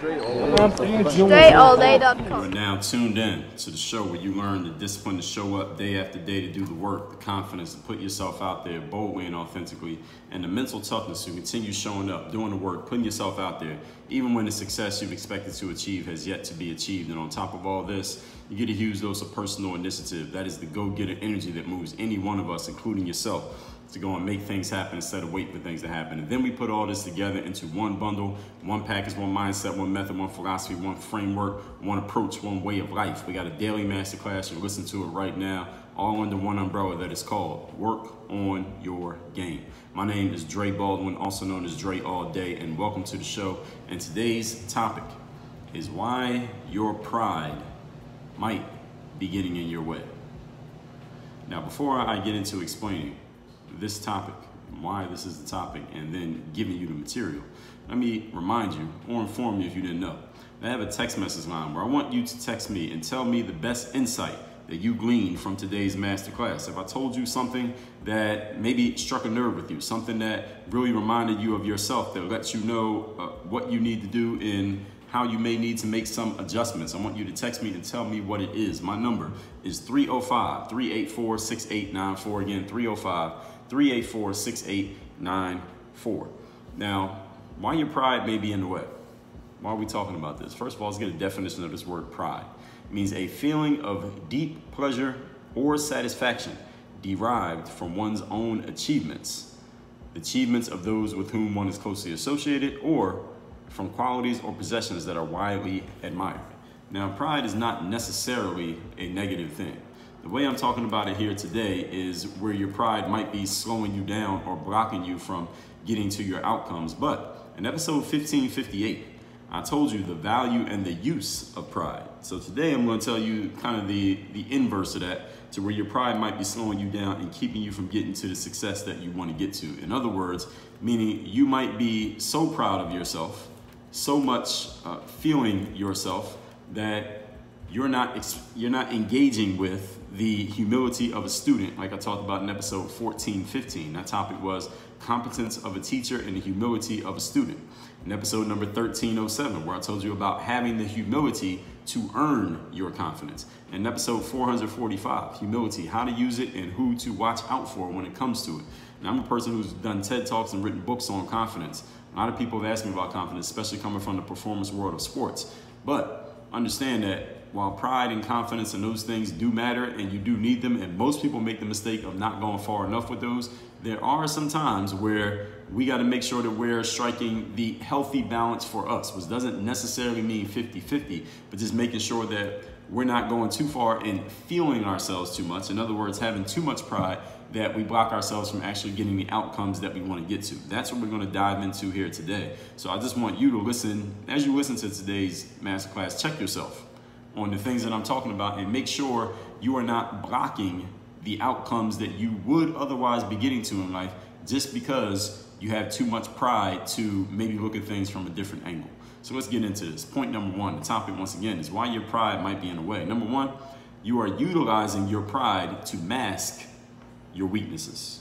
StrayAllDay.com. You are now tuned in to the show where you learn the discipline to show up day after day to do the work, the confidence to put yourself out there boldly and authentically, and the mental toughness to continue showing up, doing the work, putting yourself out there, even when the success you've expected to achieve has yet to be achieved. And on top of all this, you get a huge dose of personal initiative. That is the go-getter energy that moves any one of us, including yourself, to go and make things happen instead of wait for things to happen. And then we put all this together into one bundle, one package, one mindset, one method, one philosophy, one framework, one approach, one way of life. We got a daily masterclass. You listen to it right now, all under one umbrella that is called Work on Your Game. My name is Dre Baldwin, also known as Dre All Day, and welcome to the show. And today's topic is why your pride might be getting in your way. Now, before I get into explaining this topic, why this is the topic, and then giving you the material, let me remind you or inform you if you didn't know. I have a text message line where I want you to text me and tell me the best insight that you gleaned from today's masterclass. If I told you something that maybe struck a nerve with you, something that really reminded you of yourself, that lets you know what you need to do and how you may need to make some adjustments, I want you to text me and tell me what it is. My number is 305-384-6894. Again, 305-384-6894. Now, why your pride may be in the way. Why are we talking about this? First of all, let's get a definition of this word pride. It means a feeling of deep pleasure or satisfaction derived from one's own achievements of those with whom one is closely associated, or from qualities or possessions that are widely admired. Now, pride is not necessarily a negative thing. The way I'm talking about it here today is where your pride might be slowing you down or blocking you from getting to your outcomes. But in episode 1558, I told you the value and the use of pride. So today I'm going to tell you kind of the inverse of that, to where your pride might be slowing you down and keeping you from getting to the success that you want to get to. In other words, meaning you might be so proud of yourself, so much feeling yourself, that you're not engaging with the humility of a student, like I talked about in episode 1415. That topic was competence of a teacher and the humility of a student. In episode number 1307, where I told you about having the humility to earn your confidence. In episode 445, humility, how to use it and who to watch out for when it comes to it. And I'm a person who's done TED Talks and written books on confidence. A lot of people have asked me about confidence, especially coming from the performance world of sports. But understand that while pride and confidence and those things do matter and you do need them, and most people make the mistake of not going far enough with those, there are some times where we got to make sure that we're striking the healthy balance for us, which doesn't necessarily mean 50-50, but just making sure that we're not going too far and feeling ourselves too much. In other words, having too much pride that we block ourselves from actually getting the outcomes that we want to get to. That's what we're going to dive into here today. So I just want you to listen, as you listen to today's masterclass, check yourself on the things that I'm talking about and make sure you are not blocking the outcomes that you would otherwise be getting to in life just because you have too much pride to maybe look at things from a different angle. So let's get into this. Point number one, the topic once again is why your pride might be in the way. Number one, you are utilizing your pride to mask your weaknesses.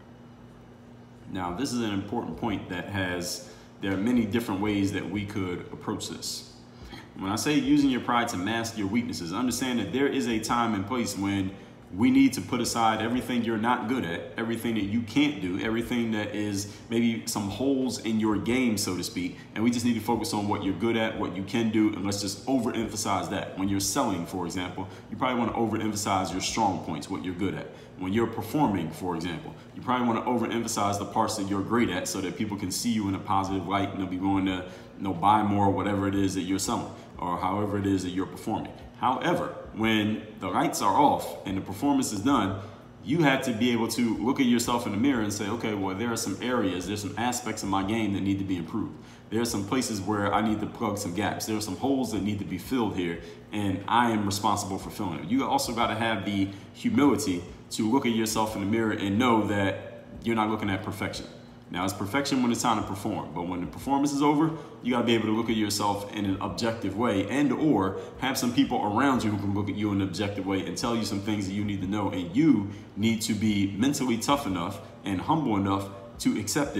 Now, this is an important point there are many different ways that we could approach this. When I say using your pride to mask your weaknesses, understand that there is a time and place when we need to put aside everything you're not good at, everything that you can't do, everything that is maybe some holes in your game, so to speak, and we just need to focus on what you're good at, what you can do, and let's just overemphasize that. When you're selling, for example, you probably want to overemphasize your strong points, what you're good at. When you're performing, for example, you probably want to overemphasize the parts that you're great at so that people can see you in a positive light and they'll be willing to buy more, whatever it is that you're selling or however it is that you're performing. However, when the lights are off and the performance is done, you have to be able to look at yourself in the mirror and say, okay, well, there are some areas, there's some aspects of my game that need to be improved. There are some places where I need to plug some gaps. There are some holes that need to be filled here, and I am responsible for filling it. You also got to have the humility to look at yourself in the mirror and know that you're not looking at perfection. Now, it's perfection when it's time to perform, but when the performance is over, you got to be able to look at yourself in an objective way, and or have some people around you who can look at you in an objective way and tell you some things that you need to know, and you need to be mentally tough enough and humble enough to accept it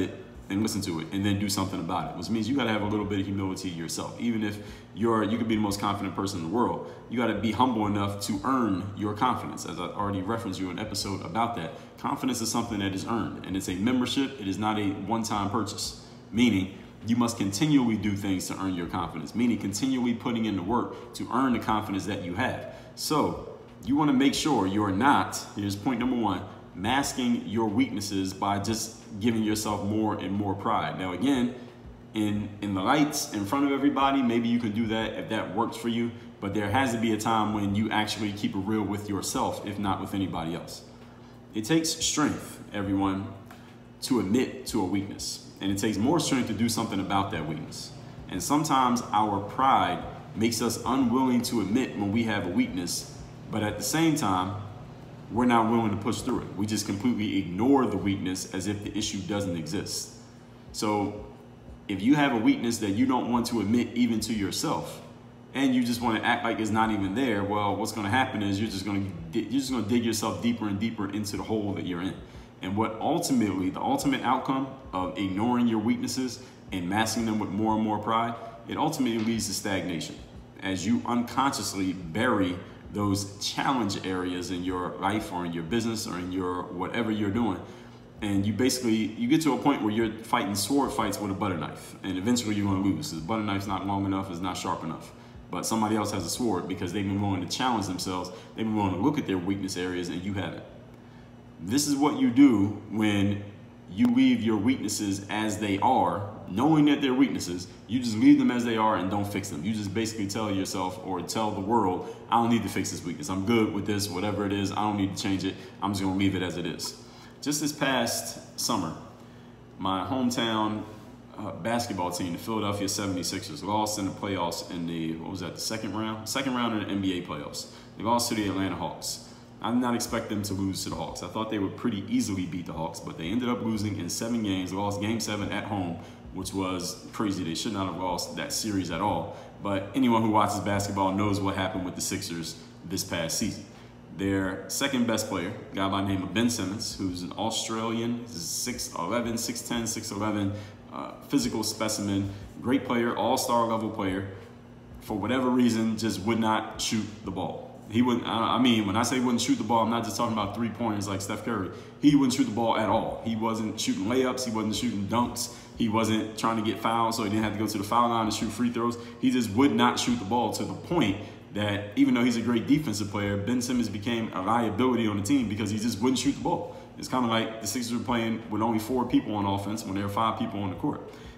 and listen to it and then do something about it, which means you got to have a little bit of humility yourself. Even if you could be the most confident person in the world, you got to be humble enough to earn your confidence. As I already referenced you in an episode about that, confidence is something that is earned, and it's a membership. It is not a one-time purchase, meaning you must continually do things to earn your confidence, meaning continually putting in the work to earn the confidence that you have. So you want to make sure you're not, here's point number one, masking your weaknesses by just giving yourself more and more pride. Now, again, in the lights, in front of everybody, maybe you can do that if that works for you, but there has to be a time when you actually keep it real with yourself, if not with anybody else. It takes strength, everyone, to admit to a weakness, and it takes more strength to do something about that weakness. And sometimes our pride makes us unwilling to admit when we have a weakness, but at the same time, we're not willing to push through it. We just completely ignore the weakness as if the issue doesn't exist. So if you have a weakness that you don't want to admit even to yourself, and you just want to act like it's not even there, well, what's going to happen is you're just going to dig yourself deeper and deeper into the hole that you're in. And what ultimately, the ultimate outcome of ignoring your weaknesses and masking them with more and more pride, it ultimately leads to stagnation as you unconsciously bury those challenge areas in your life or in your business or in your whatever you're doing. And you get to a point where you're fighting sword fights with a butter knife, and eventually you're going to lose. The butter knife's not long enough, it's not sharp enough. But somebody else has a sword because they've been willing to challenge themselves, they've been willing to look at their weakness areas, and you haven't. This is what you do when you leave your weaknesses as they are, knowing that they're weaknesses. You just leave them as they are and don't fix them. You just basically tell yourself or tell the world, I don't need to fix this weakness. I'm good with this, whatever it is. I don't need to change it. I'm just going to leave it as it is. Just this past summer, my hometown basketball team, the Philadelphia 76ers, lost in the playoffs in the second round of the NBA playoffs. They lost to the Atlanta Hawks. I did not expect them to lose to the Hawks. I thought they would pretty easily beat the Hawks, but they ended up losing in 7 games, lost game 7 at home, which was crazy. They should not have lost that series at all. But anyone who watches basketball knows what happened with the Sixers this past season. Their second best player, a guy by the name of Ben Simmons, who's an Australian, 6'11", 6'10", 6'11", physical specimen, great player, all-star level player, for whatever reason, just would not shoot the ball. He wouldn't, I mean, when I say wouldn't shoot the ball, I'm not just talking about 3-pointers like Steph Curry. He wouldn't shoot the ball at all. He wasn't shooting layups. He wasn't shooting dunks. He wasn't trying to get fouled, so he didn't have to go to the foul line to shoot free throws. He just would not shoot the ball, to the point that even though he's a great defensive player, Ben Simmons became a liability on the team because he just wouldn't shoot the ball. It's kind of like the Sixers were playing with only 4 people on offense when there were 5 people on the court.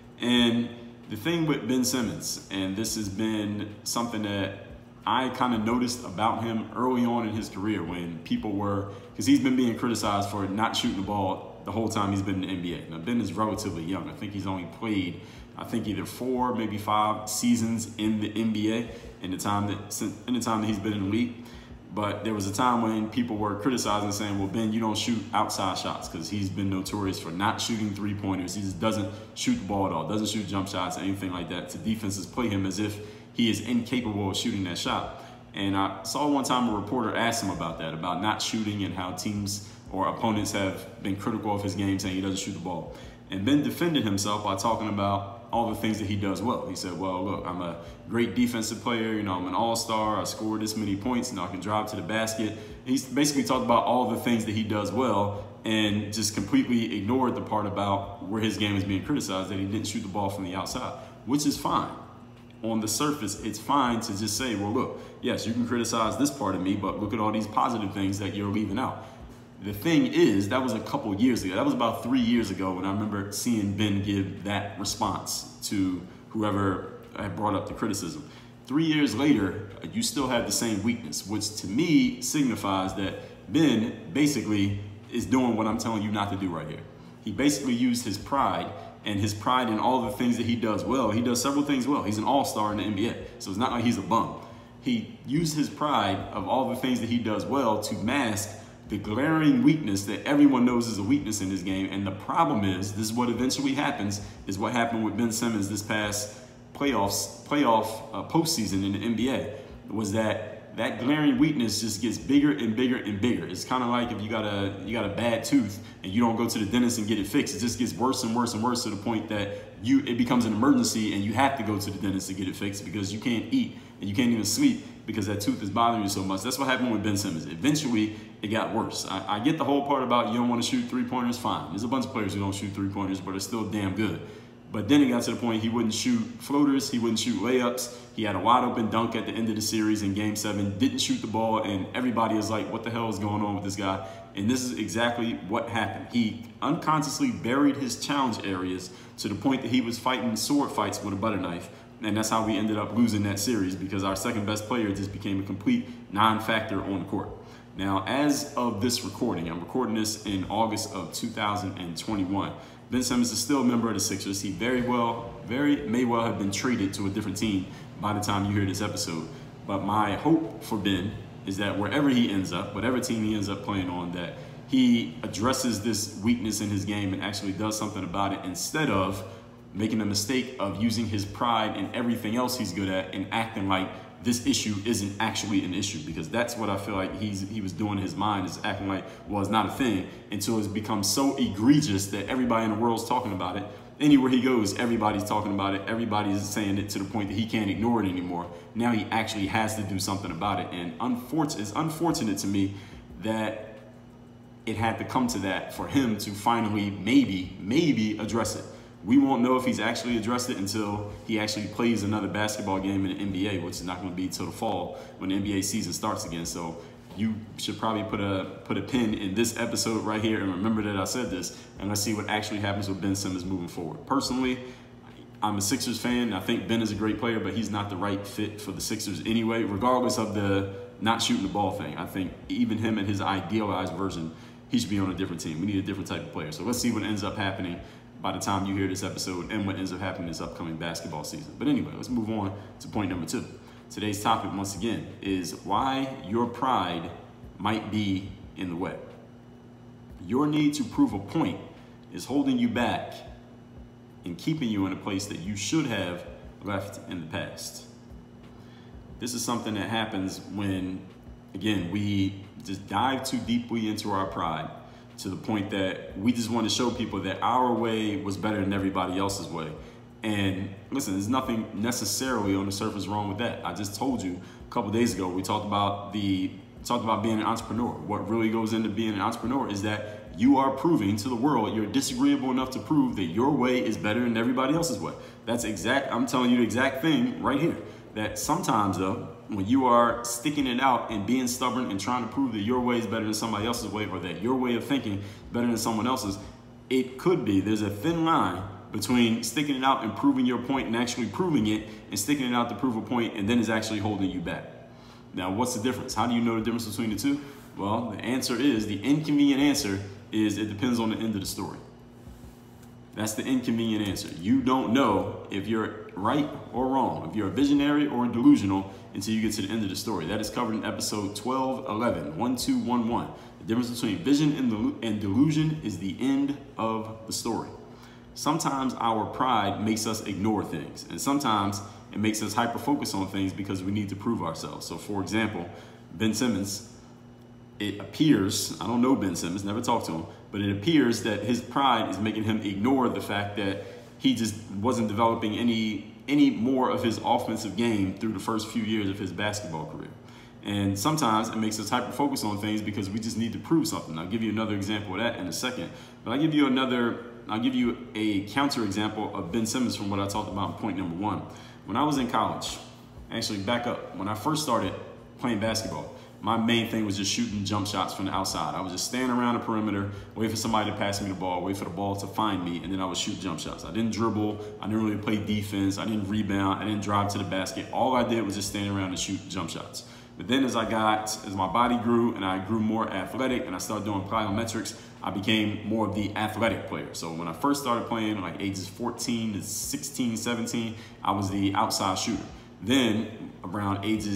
And the thing with Ben Simmons, and this has been something that I kind of noticed about him early on in his career, when people were, because he's been being criticized for not shooting the ball the whole time he's been in the NBA. Now, Ben is relatively young. I think he's only played, either 4, maybe 5 seasons in the NBA in the time that he's been in the league. But there was a time when people were criticizing, saying, well, Ben, you don't shoot outside shots, because he's been notorious for not shooting 3-pointers. He just doesn't shoot the ball at all, doesn't shoot jump shots, anything like that. So defenses play him as if he is incapable of shooting that shot. And I saw one time a reporter asked him about that, about not shooting, and how teams or opponents have been critical of his game, saying he doesn't shoot the ball. And Ben defended himself by talking about all the things that he does well. He said, well, look, I'm a great defensive player. I'm an all-star. I scored this many points. I can drive to the basket. He's basically talked about all the things that he does well, and just completely ignored the part about where his game is being criticized, that he didn't shoot the ball from the outside, which is fine. On the surface, it's fine to just say, well, look, yes, you can criticize this part of me, but look at all these positive things that you're leaving out. The thing is, that was a couple years ago. That was about 3 years ago when I remember seeing Ben give that response to whoever had brought up the criticism. 3 years later, you still have the same weakness, which to me signifies that Ben basically is doing what I'm telling you not to do right here. He basically used his pride, and his pride in all the things that he does well. He does several things well. He's an all-star in the NBA, so it's not like he's a bum. He used his pride of all the things that he does well to mask the glaring weakness that everyone knows is a weakness in his game. And the problem is, this is what eventually happens, is what happened with Ben Simmons this past postseason in the NBA, was that that glaring weakness just gets bigger and bigger and bigger. It's kind of like if you got a bad tooth and you don't go to the dentist and get it fixed. It just gets worse and worse and worse to the point that it becomes an emergency and you have to go to the dentist to get it fixed because you can't eat and you can't even sleep because that tooth is bothering you so much. That's what happened with Ben Simmons. Eventually, it got worse. I get the whole part about you don't want to shoot three-pointers, fine. There's a bunch of players who don't shoot three-pointers, but are still damn good. But then it got to the point he wouldn't shoot floaters, he wouldn't shoot layups. He had a wide open dunk at the end of the series in Game 7, didn't shoot the ball, and everybody is like, what the hell is going on with this guy? And this is exactly what happened. He unconsciously buried his challenge areas to the point that he was fighting sword fights with a butter knife. And that's how we ended up losing that series because our second best player just became a complete non-factor on the court. Now, as of this recording, I'm recording this in August of 2021. Ben Simmons is still a member of the Sixers. He may well have been traded to a different team by the time you hear this episode. But my hope for Ben is that wherever he ends up, whatever team he ends up playing on, that he addresses this weakness in his game and actually does something about it instead of making the mistake of using his pride and everything else he's good at and acting like this issue isn't actually an issue, because that's what I feel like he was doing in his mind, is acting like, well, it's not a thing, until it's become so egregious that everybody in the world's talking about it. Anywhere he goes, everybody's talking about it. Everybody's saying it to the point that he can't ignore it anymore. Now he actually has to do something about it. And it's unfortunate to me that it had to come to that for him to finally maybe address it. We won't know if he's actually addressed it until he actually plays another basketball game in the NBA, which is not going to be till the fall when the NBA season starts again. So you should probably put a pin in this episode right here and remember that I said this, and let's see what actually happens with Ben Simmons moving forward. Personally, I'm a Sixers fan. I think Ben is a great player, but he's not the right fit for the Sixers anyway, regardless of the not shooting the ball thing. I think even him and his idealized version, he should be on a different team. We need a different type of player. So let's see what ends up happening by the time you hear this episode and what ends up happening this upcoming basketball season. But anyway, let's move on to point number 2. Today's topic, once again, is why your pride might be in the way. Your need to prove a point is holding you back and keeping you in a place that you should have left in the past. This is something that happens when, again, we just dive too deeply into our pride to the point that we just want to show people that our way was better than everybody else's way. And listen, there's nothing necessarily on the surface wrong with that. I just told you a couple days ago, we talked about being an entrepreneur. What really goes into being an entrepreneur is that you are proving to the world, you're disagreeable enough to prove that your way is better than everybody else's way. I'm telling you the exact thing right here. That sometimes though, when you are sticking it out and being stubborn and trying to prove that your way is better than somebody else's way, or that your way of thinking is better than someone else's, there's a thin line between sticking it out and proving your point and actually proving it, and sticking it out to prove a point and then it's actually holding you back. Now, what's the difference? How do you know the difference between the two? Well, the inconvenient answer is it depends on the end of the story. That's the inconvenient answer. You don't know if you're right or wrong, if you're a visionary or delusional until you get to the end of the story. That is covered in episode 1211. The difference between vision and delusion is the end of the story. Sometimes our pride makes us ignore things, and sometimes it makes us hyper-focus on things because we need to prove ourselves. So, for example, Ben Simmons, it appears, I don't know Ben Simmons, never talked to him, but it appears that his pride is making him ignore the fact that he just wasn't developing any more of his offensive game through the first few years of his basketball career. And sometimes it makes us hyper-focus on things because we just need to prove something. I'll give you another example of that in a second, but I'll give you a counter example of Ben Simmons from what I talked about in point number 1. When I was in college, actually back up, when I first started playing basketball, my main thing was just shooting jump shots from the outside. I was just standing around the perimeter, wait for somebody to pass me the ball, wait for the ball to find me, and then I would shoot jump shots. I didn't dribble, I didn't really play defense, I didn't rebound, I didn't drive to the basket. All I did was just stand around and shoot jump shots. But then as my body grew and I grew more athletic and I started doing plyometrics, I became more of the athletic player. So when I first started playing, like ages 14 to 16, 17, I was the outside shooter. Then about age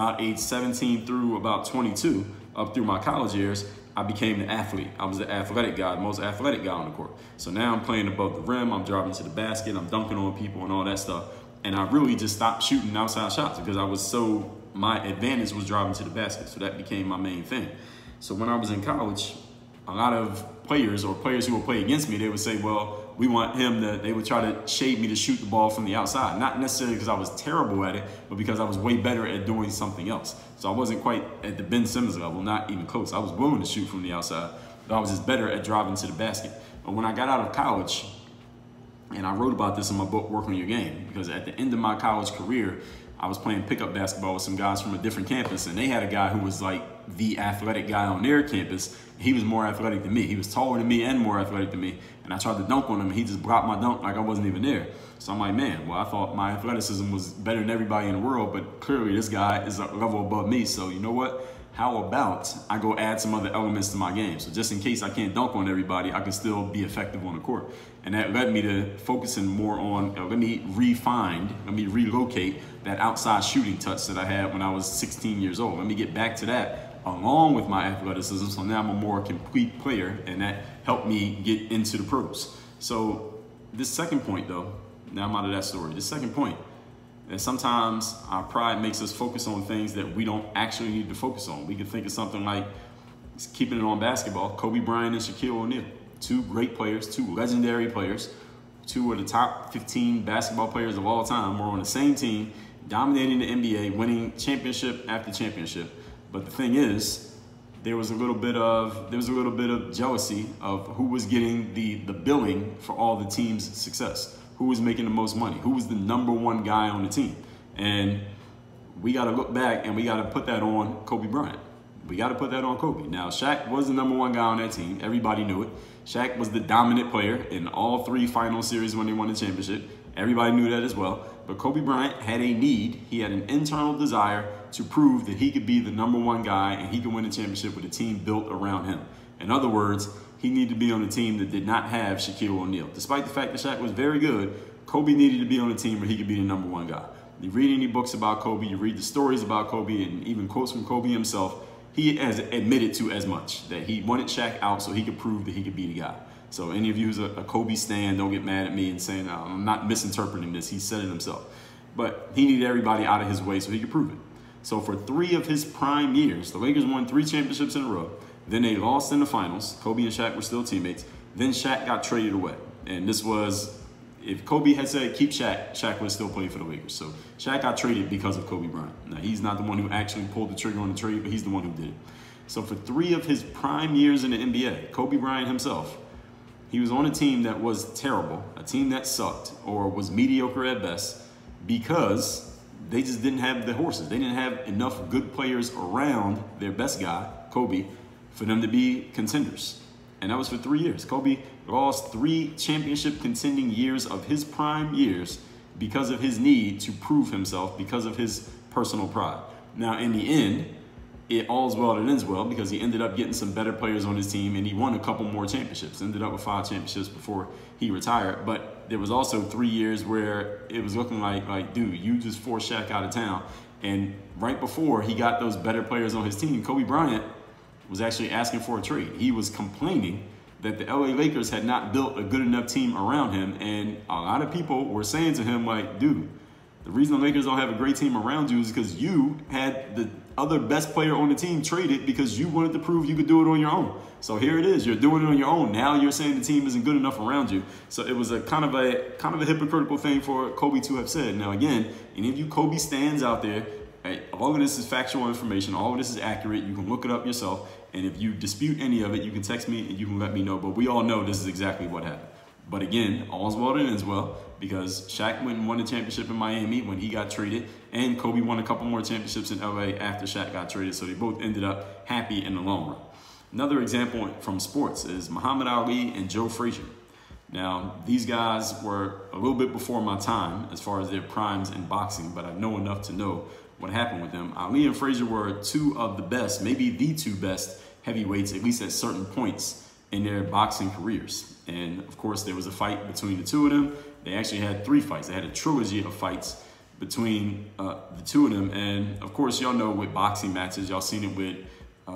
17 through about 22, up through my college years, I became the athlete. I was the athletic guy, the most athletic guy on the court. So now I'm playing above the rim, I'm driving to the basket, I'm dunking on people and all that stuff. And I really just stopped shooting outside shots because I was so my advantage was driving to the basket. So that became my main thing. So when I was in college, a lot of players or players who would play against me, they would say, well, we want him to, they would try to shade me to shoot the ball from the outside. Not necessarily because I was terrible at it, but because I was way better at doing something else. So I wasn't quite at the Ben Simmons level, not even close. I was willing to shoot from the outside, but I was just better at driving to the basket. But when I got out of college, and I wrote about this in my book, Work on Your Game, because at the end of my college career, I was playing pickup basketball with some guys from a different campus, and they had a guy who was like the athletic guy on their campus. He was more athletic than me. He was taller than me and more athletic than me. And I tried to dunk on him, and he just blocked my dunk like I wasn't even there. So I'm like, man, well, I thought my athleticism was better than everybody in the world, but clearly this guy is a level above me. So you know what? How about I go add some other elements to my game? So just in case I can't dunk on everybody, I can still be effective on the court. And that led me to focusing more on, let me relocate that outside shooting touch that I had when I was 16 years old. Let me get back to that along with my athleticism. So now I'm a more complete player, and that helped me get into the pros. So this second point though, now I'm out of that story. The second point, that sometimes our pride makes us focus on things that we don't actually need to focus on. We can think of something like, keeping it on basketball, Kobe Bryant and Shaquille O'Neal. Two great players, two legendary players, two of the top 15 basketball players of all time were on the same team, dominating the NBA, winning championship after championship. But the thing is, there was a little bit of jealousy of who was getting the billing for all the team's success. Who was making the most money? Who was the #1 guy on the team? And we got to look back and we got to put that on Kobe Bryant. We got to put that on Kobe. Now, Shaq was the #1 guy on that team. Everybody knew it. Shaq was the dominant player in all 3 final series when they won the championship. Everybody knew that as well. But Kobe Bryant had a need. He had an internal desire to prove that he could be the #1 guy and he could win the championship with a team built around him. In other words, he needed to be on a team that did not have Shaquille O'Neal. Despite the fact that Shaq was very good, Kobe needed to be on a team where he could be the #1 guy. You read any books about Kobe, you read the stories about Kobe, and even quotes from Kobe himself, he has admitted to as much, that he wanted Shaq out so he could prove that he could be the guy. So any of you who's a Kobe stan, don't get mad at me and saying, I'm not misinterpreting this. He said it himself. But he needed everybody out of his way so he could prove it. So for 3 of his prime years, the Lakers won 3 championships in a row. Then they lost in the finals. Kobe and Shaq were still teammates. Then Shaq got traded away. And this was, if Kobe had said keep Shaq, Shaq would have still played for the Lakers. So Shaq got traded because of Kobe Bryant. Now, he's not the one who actually pulled the trigger on the trade, but he's the one who did it. So for 3 of his prime years in the NBA, Kobe Bryant himself, he was on a team that was terrible, a team that sucked or was mediocre at best, because they just didn't have the horses. They didn't have enough good players around their best guy, Kobe, for them to be contenders. And that was for 3 years. Kobe lost 3 championship contending years of his prime years because of his need to prove himself, because of his personal pride. Now, in the end, it all's well that ends well, because he ended up getting some better players on his team and he won a couple more championships, ended up with 5 championships before he retired. But there was also 3 years where it was looking like, dude, you just forced Shaq out of town. And right before he got those better players on his team, Kobe Bryant was actually asking for a trade. He was complaining that the LA Lakers had not built a good enough team around him. And a lot of people were saying to him, like, dude, the reason the Lakers don't have a great team around you is because you had the other best player on the team traded because you wanted to prove you could do it on your own. So here it is, you're doing it on your own. Now you're saying the team isn't good enough around you. So it was a kind of a hypocritical thing for Kobe to have said. Now again, any of you Kobe stans out there, all of this is factual information. All of this is accurate. You can look it up yourself. And if you dispute any of it, you can text me and you can let me know. But we all know this is exactly what happened. But again, all's well that ends well, because Shaq went and won the championship in Miami when he got traded, and Kobe won a couple more championships in LA after Shaq got traded. So they both ended up happy in the long run. Another example from sports is Muhammad Ali and Joe Frazier. Now, these guys were a little bit before my time as far as their primes in boxing, but I know enough to know what happened with them. Ali and Frazier were 2 of the best, maybe the 2 best heavyweights, at least at certain points in their boxing careers. And of course, there was a fight between the 2 of them. They actually had 3 fights. They had a trilogy of fights between the 2 of them. And of course, y'all know with boxing matches, y'all seen it with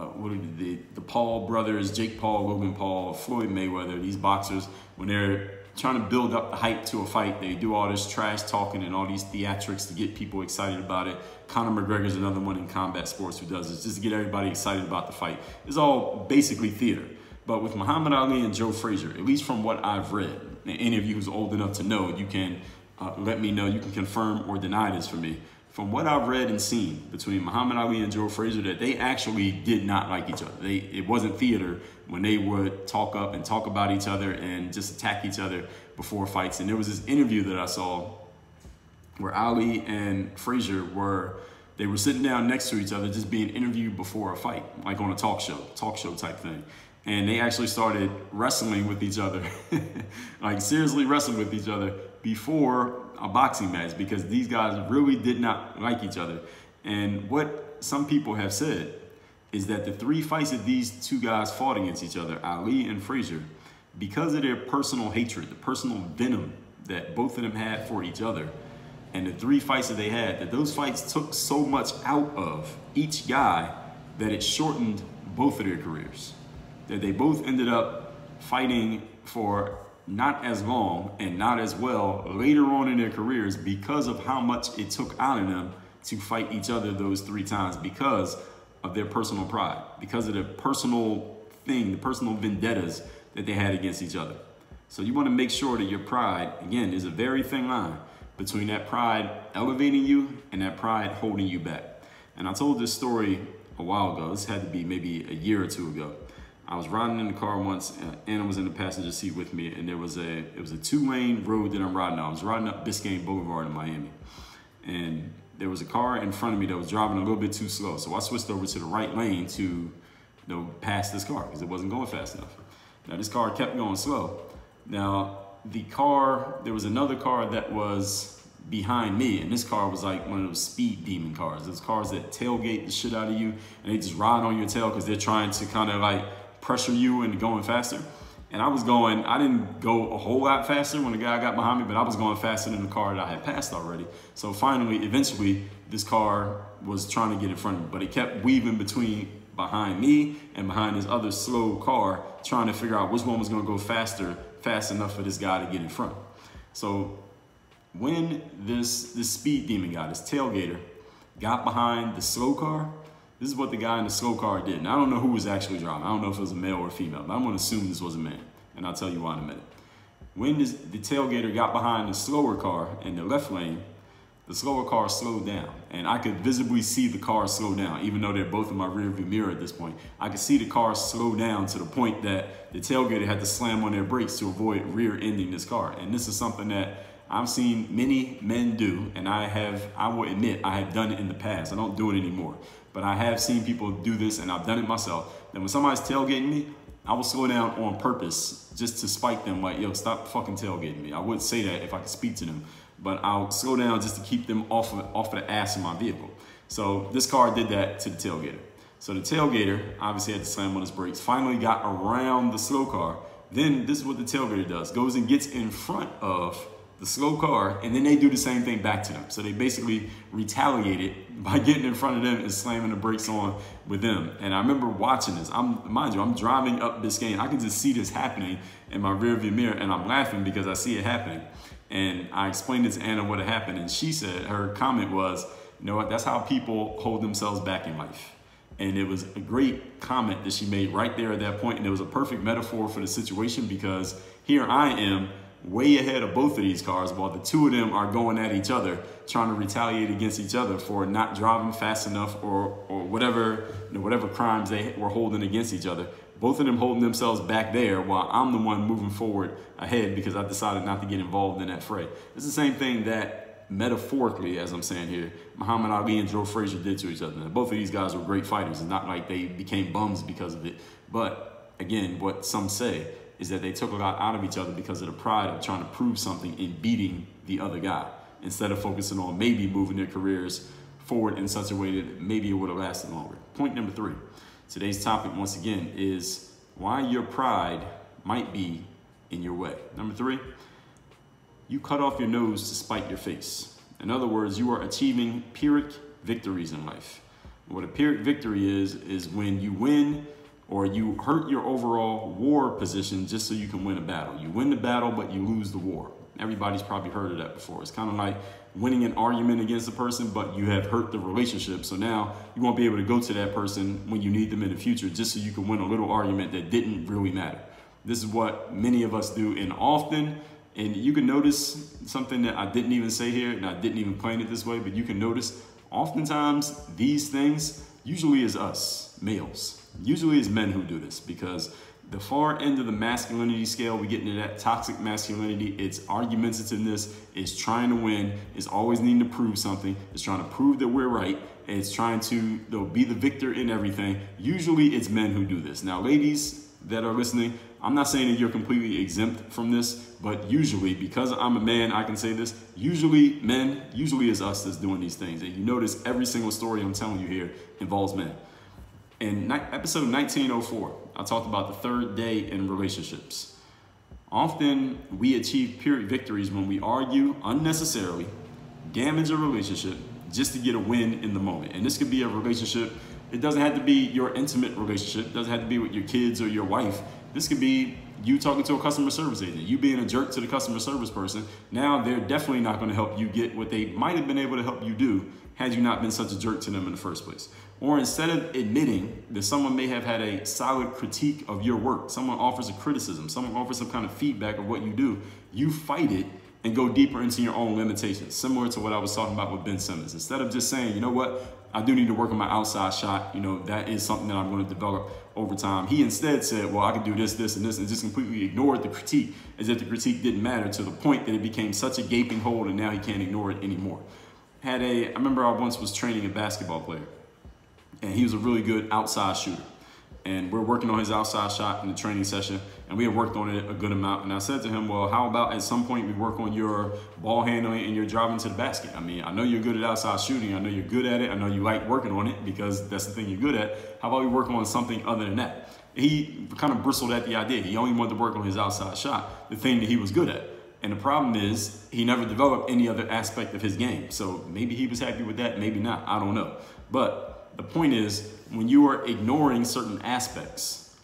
the Paul brothers, Jake Paul, Logan Paul, Floyd Mayweather. These boxers, when they're trying to build up the hype to a fight. They do all this trash talking and all these theatrics to get people excited about it. Conor McGregor's another one in combat sports who does this, just to get everybody excited about the fight. It's all basically theater. But with Muhammad Ali and Joe Frazier, at least from what I've read, and any of you who's old enough to know, you can let me know, you can confirm or deny this for me. From what I've read and seen between Muhammad Ali and Joe Frazier, that they actually did not like each other. It wasn't theater when they would talk up and talk about each other and just attack each other before fights. And there was this interview that I saw where Ali and Frazier were sitting down next to each other, just being interviewed before a fight, like on a talk show type thing. And they actually started wrestling with each other, like seriously wrestling with each other before a boxing match, because these guys really did not like each other. And what some people have said is that the 3 fights that these 2 guys fought against each other, Ali and Frazier, because of their personal hatred, the personal venom that both of them had for each other, and the 3 fights that they had, that those fights took so much out of each guy that it shortened both of their careers. That they both ended up fighting for not as long and not as well later on in their careers because of how much it took out of them to fight each other those 3 times, because of their personal pride, because of the personal thing, the personal vendettas that they had against each other. So you want to make sure that your pride, again, is a very thin line between that pride elevating you and that pride holding you back. And I told this story a while ago. This had to be maybe a year or 2 ago. I was riding in the car once, and Anna was in the passenger seat with me, and it was a 2-lane road that I'm riding on. I was riding up Biscayne Boulevard in Miami, and there was a car in front of me that was driving a little bit too slow. So I switched over to the right lane to pass this car because it wasn't going fast enough. Now this car kept going slow. Now there was another car that was behind me, and this car was like one of those speed demon cars. Those cars that tailgate the shit out of you, and they just ride on your tail because they're trying to kind of like pressure you into going faster. And I didn't go a whole lot faster when the guy got behind me, but I was going faster than the car that I had passed already. So eventually, this car was trying to get in front of me, but it kept weaving behind me and behind this other slow car, trying to figure out which one was going to go fast enough for this guy to get in front. So when this speed demon guy, this tailgater, got behind the slow car, this is what the guy in the slow car did. And I don't know who was actually driving. I don't know if it was a male or a female, but I'm going to assume this was a man. And I'll tell you why in a minute. When the tailgater got behind the slower car in the left lane, the slower car slowed down. And I could visibly see the car slow down, even though they're both in my rearview mirror at this point. I could see the car slow down to the point that the tailgater had to slam on their brakes to avoid rear-ending this car. And this is something that I've seen many men do, and I will admit, I have done it in the past. I don't do it anymore. But I have seen people do this, and I've done it myself. That when somebody's tailgating me, I will slow down on purpose just to spike them, like, yo, stop fucking tailgating me. I would say that if I could speak to them, but I'll slow down just to keep them off of the ass of my vehicle. So this car did that to the tailgater. So the tailgater obviously had to slam on his brakes, finally got around the slow car. Then this is what the tailgater does, goes and gets in front of the slow car, and then they do the same thing back to them. So they basically retaliated by getting in front of them and slamming the brakes on with them. And I remember watching this. Mind you, I'm driving up Biscayne. I can just see this happening in my rearview mirror, and I'm laughing because I see it happening. And I explained it to Anna what had happened, and she said, her comment was, you know what, that's how people hold themselves back in life. And it was a great comment that she made right there at that point, and it was a perfect metaphor for the situation, because here I am, way ahead of both of these cars, while the 2 of them are going at each other, trying to retaliate against each other for not driving fast enough or whatever, whatever crimes they were holding against each other. Both of them holding themselves back there while I'm the one moving forward ahead because I decided not to get involved in that fray. It's the same thing that metaphorically, as I'm saying here, Muhammad Ali and Joe Frazier did to each other. Now, both of these guys were great fighters. It's not like they became bums because of it. But again, what some say is that they took a lot out of each other because of the pride of trying to prove something in beating the other guy, instead of focusing on maybe moving their careers forward in such a way that maybe it would have lasted longer. Point number 3. Today's topic, once again, is why your pride might be in your way. Number 3, you cut off your nose to spite your face. In other words, you are achieving Pyrrhic victories in life. What a Pyrrhic victory is when you win or you hurt your overall war position just so you can win a battle. You win the battle, but you lose the war. Everybody's probably heard of that before. It's kind of like winning an argument against a person, but you have hurt the relationship. So now you won't be able to go to that person when you need them in the future just so you can win a little argument that didn't really matter. This is what many of us do, and often, and you can notice something that I didn't even say here, and I didn't even plan it this way, but you can notice oftentimes these things usually is us, males. Usually is men who do this, because the far end of the masculinity scale, we get into that toxic masculinity. It's argumentativeness, it's trying to win, it's always needing to prove something, it's trying to prove that we're right, and it's trying to be the victor in everything. Usually it's men who do this. Now, ladies that are listening, I'm not saying that you're completely exempt from this, but usually, because I'm a man, I can say this, usually is us that's doing these things. And you notice every single story I'm telling you here involves men. In episode 1904, I talked about the third day in relationships. Often we achieve Pyrrhic victories when we argue unnecessarily, damage a relationship just to get a win in the moment. And this could be a relationship. It doesn't have to be your intimate relationship. It doesn't have to be with your kids or your wife. This could be you talking to a customer service agent, you being a jerk to the customer service person. Now they're definitely not going to help you get what they might have been able to help you do had you not been such a jerk to them in the first place. Or instead of admitting that someone may have had a solid critique of your work, someone offers a criticism, someone offers some kind of feedback of what you do, you fight it and go deeper into your own limitations, similar to what I was talking about with Ben Simmons. Instead of just saying, you know what, I do need to work on my outside shot, that is something that I'm going to develop over time. He instead said, well, I can do this, this, and this, and just completely ignored the critique as if the critique didn't matter, to the point that it became such a gaping hole and now he can't ignore it anymore. I remember I once was training a basketball player, and he was a really good outside shooter. And we're working on his outside shot in the training session, and we had worked on it a good amount. And I said to him, well, how about at some point we work on your ball handling and your driving to the basket? I mean, I know you're good at outside shooting. I know you're good at it. I know you like working on it because that's the thing you're good at. How about we work on something other than that? He kind of bristled at the idea. He only wanted to work on his outside shot, the thing that he was good at. And the problem is he never developed any other aspect of his game. So maybe he was happy with that, maybe not, I don't know. But the point is, when you are ignoring certain aspects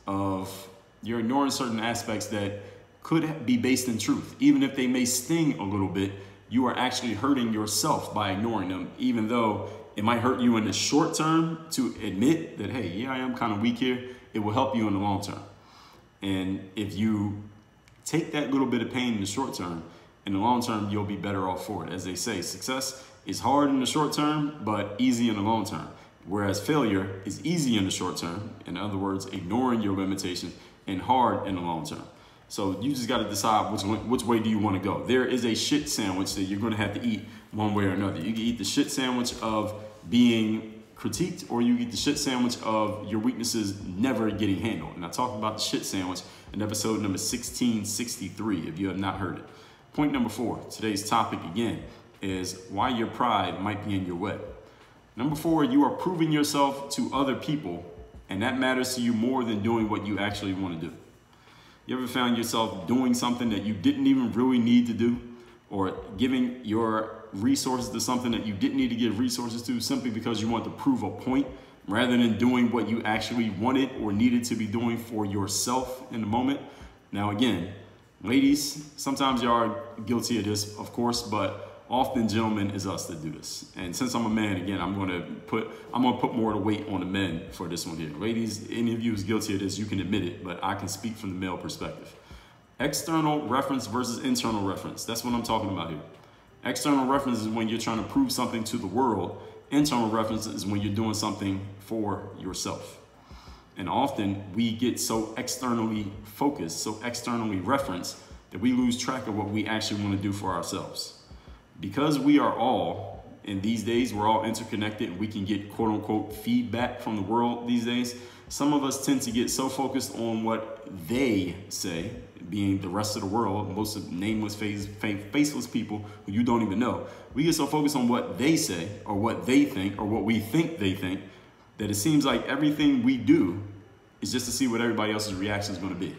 that could be based in truth, even if they may sting a little bit, you are actually hurting yourself by ignoring them, even though it might hurt you in the short term to admit that, hey, yeah, I am kind of weak here. It will help you in the long term. And if you take that little bit of pain in the short term, in the long term, you'll be better off for it. As they say, success is hard in the short term, but easy in the long term. Whereas failure is easy in the short term. In other words, ignoring your limitations, and hard in the long term. So you just got to decide which way do you want to go. There is a shit sandwich that you're going to have to eat one way or another. You can eat the shit sandwich of being critiqued, or you eat the shit sandwich of your weaknesses never getting handled. And I talked about the shit sandwich in episode number 1663, if you have not heard it. Point number 4, today's topic again, is why your pride might be in your way. Number 4, you are proving yourself to other people, and that matters to you more than doing what you actually want to do. You ever found yourself doing something that you didn't even really need to do, or giving your resources to something that you didn't need to give resources to simply because you want to prove a point, rather than doing what you actually wanted or needed to be doing for yourself in the moment? Now again, ladies, sometimes you are guilty of this, of course, but often, gentlemen, is us that do this. And since I'm a man, again, I'm gonna put more of the weight on the men for this one here. Ladies, any of you who's guilty of this, you can admit it, but I can speak from the male perspective. External reference versus internal reference. That's what I'm talking about here. External reference is when you're trying to prove something to the world. Internal reference is when you're doing something for yourself. And often we get so externally focused, so externally referenced, that we lose track of what we actually want to do for ourselves. Because we are all, in these days, we're all interconnected, and we can get quote unquote feedback from the world these days. Some of us tend to get so focused on what they say, being the rest of the world, most of nameless, faceless people who you don't even know. We get so focused on what they say, or what they think, or what we think they think, that it seems like everything we do is just to see what everybody else's reaction is going to be.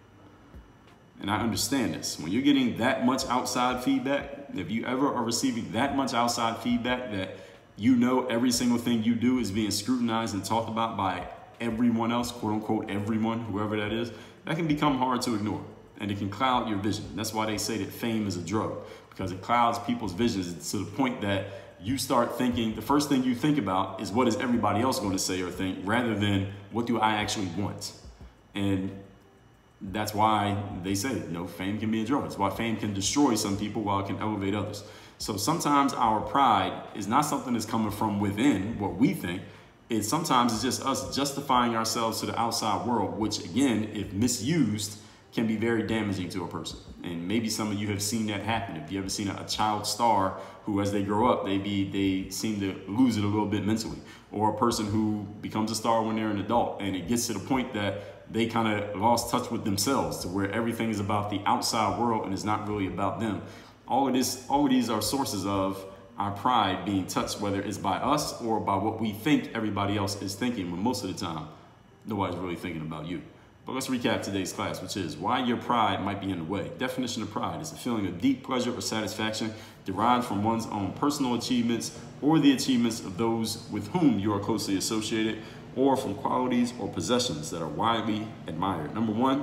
And I understand this. When you're getting that much outside feedback, if you ever are receiving that much outside feedback that you know every single thing you do is being scrutinized and talked about by everyone else, quote unquote, everyone, whoever that is, that can become hard to ignore. And it can cloud your vision. That's why they say that fame is a drug, because it clouds people's visions to the point that you start thinking, the first thing you think about is what is everybody else going to say or think, rather than what do I actually want. And that's why they say, fame can be a drug. It's why fame can destroy some people while it can elevate others. So sometimes our pride is not something that's coming from within, what we think. Sometimes it's just us justifying ourselves to the outside world, which again, if misused, can be very damaging to a person. And maybe some of you have seen that happen. If you ever seen a child star who, as they grow up, they seem to lose it a little bit mentally, or a person who becomes a star when they're an adult, and it gets to the point that they kind of lost touch with themselves, to where everything is about the outside world and it's not really about them. All of these are sources of our pride being touched, whether it's by us or by what we think everybody else is thinking, when most of the time, nobody's really thinking about you. But let's recap today's class, which is why your pride might be in the way. Definition of pride is a feeling of deep pleasure or satisfaction derived from one's own personal achievements or the achievements of those with whom you are closely associated, or from qualities or possessions that are widely admired. Number one,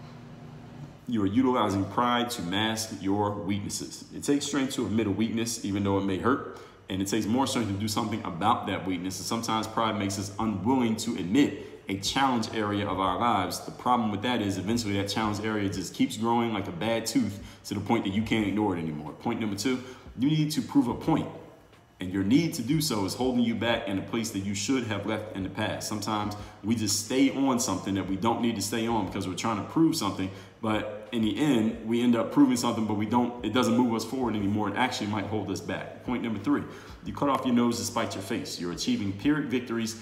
you are utilizing pride to mask your weaknesses. It takes strength to admit a weakness, even though it may hurt, and it takes more strength to do something about that weakness. And sometimes pride makes us unwilling to admit a challenge area of our lives. The problem with that is eventually that challenge area just keeps growing like a bad tooth to the point that you can't ignore it anymore. Point number two, you need to prove a point. And your need to do so is holding you back in a place that you should have left in the past. Sometimes we just stay on something that we don't need to stay on because we're trying to prove something, but in the end, we end up proving something, but it doesn't move us forward anymore. It actually might hold us back. Point number three, you cut off your nose to spite your face. You're achieving Pyrrhic victories,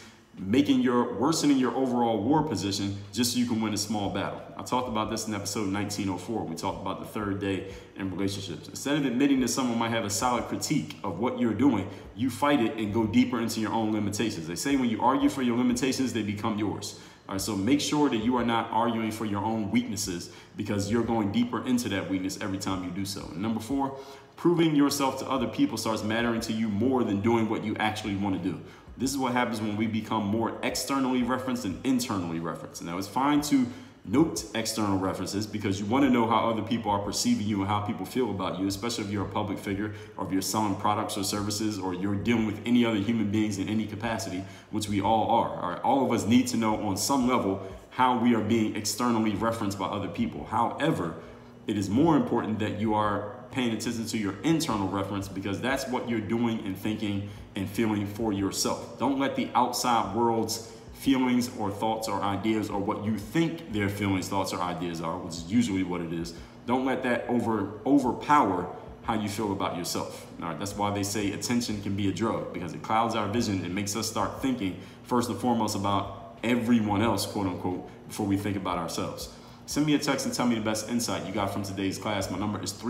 worsening your overall war position just so you can win a small battle. I talked about this in episode 1904. We talked about the third day in relationships. Instead of admitting that someone might have a solid critique of what you're doing, you fight it and go deeper into your own limitations. They say when you argue for your limitations, they become yours. All right, so make sure that you are not arguing for your own weaknesses, because you're going deeper into that weakness every time you do so. And number four, proving yourself to other people starts mattering to you more than doing what you actually want to do. This is what happens when we become more externally referenced than internally referenced. Now, it's fine to note external references because you want to know how other people are perceiving you and how people feel about you, especially if you're a public figure, or if you're selling products or services, or you're dealing with any other human beings in any capacity, which we all are. All right? All of us need to know on some level how we are being externally referenced by other people. However, it is more important that you are paying attention to your internal reference, because that's what you're doing and thinking and feeling for yourself. Don't let the outside world's feelings or thoughts or ideas, or what you think their feelings, thoughts, or ideas are, which is usually what it is, don't let that overpower how you feel about yourself. All right, that's why they say attention can be a drug, because it clouds our vision and makes us start thinking first and foremost about everyone else, quote unquote, before we think about ourselves. Send me a text and tell me the best insight you got from today's class. My number is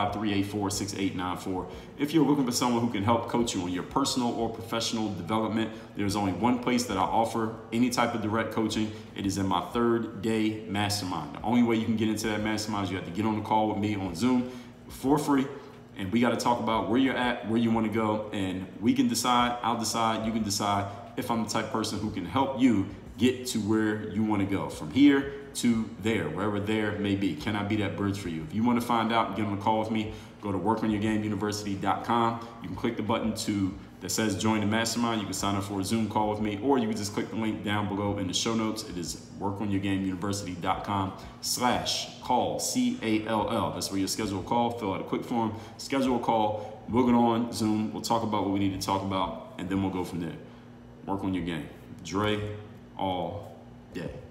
305-384-6894. If you're looking for someone who can help coach you on your personal or professional development, there's only one place that I offer any type of direct coaching. It is in my 3rd day mastermind. The only way you can get into that mastermind is you have to get on the call with me on Zoom for free. And we got to talk about where you're at, where you want to go. And we can decide, I'll decide, you can decide if I'm the type of person who can help you get to where you want to go, from here to there, wherever there may be. Can I be that bridge for you? If you want to find out and get on a call with me, go to workonyourgameuniversity.com. You can click the button that says join the mastermind. You can sign up for a Zoom call with me, or you can just click the link down below in the show notes. It is workonyourgameuniversity.com/call, CALL. That's where you schedule a call, fill out a quick form, schedule a call, we'll get on Zoom, we'll talk about what we need to talk about, and then we'll go from there. Work on your game. Dre all day.